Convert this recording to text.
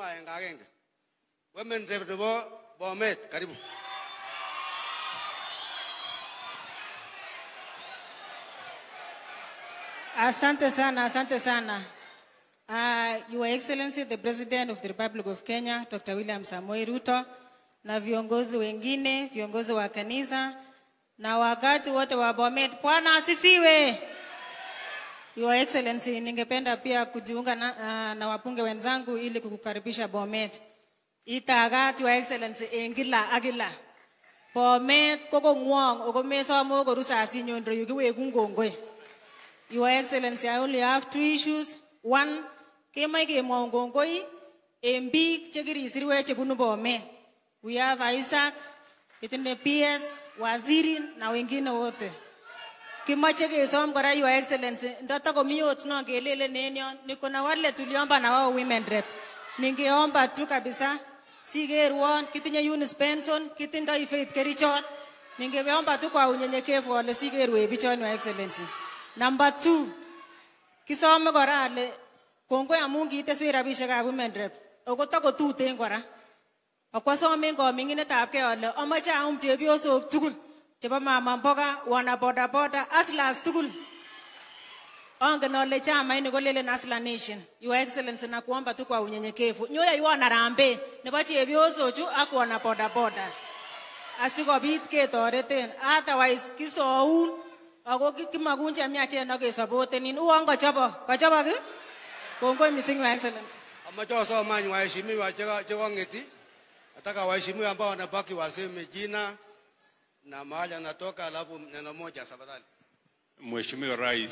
amwa engagenge. Women rep nebo Bomet, karibu. Asante sana, asante sana. Your Excellency, the President of the Republic of Kenya, Dr. William Samoei Ruto, na viongozi wengine, viongozi wa kanisa, na wakati wote wa Bomet, Bwana asifiwe. Your Excellency, ningependa pia kujiunga na wabunge wenzangu ili kukukaribisha Bomet. Itagat Your Excellency engila agila. Bomet koko ngwong okomesa mo korusa sinyondro yukiwe kungongwe. Your Excellency, I only have 2 issues. One, kemai kemwa ngongoi embik chekirisirwe chebunu Bomet. We have Isaac, kitinde PS, waziri na wengine wote. Kimache kesom kora Your Excellency, ndata komiot no kelele nenyon, niko na wale tuliomba na wao women rep. Ningeomba tu kabisa, sigerwon, kitinye Eunice Benson, kitindoi Faith Kerichot. Ningeomba tu kwa unyenyekevu wale sigerwe bichon Your Excellency. Number 2, kisome kora ale kongoi amun kiiteswe rabishekab women rep. Okotako tuten kora. Akwasome kominginetab ke ale amache aum chepyosok tugul chebo mama mboga, wana boda boda, aslas tugul. Angen ale chama ini kolele Asla Nation. Your Excellency, nakuomba tu kwa unyenyekevu. Nyoya yuana rambe nebo chepyosok chu ak wana boda boda. Asikobit ketoreten. Otherwise kisoun ako kimakunje miachen akesapotenin. Uon kachobok ki? Kongoi missing Your Excellency. Amache wasoma waheshimiwa chekongeti. Nataka waheshimiwa ambao wanabaki waseme jina na mahali anatoka alafu neno moja tafadhali. Mheshimiwa Rais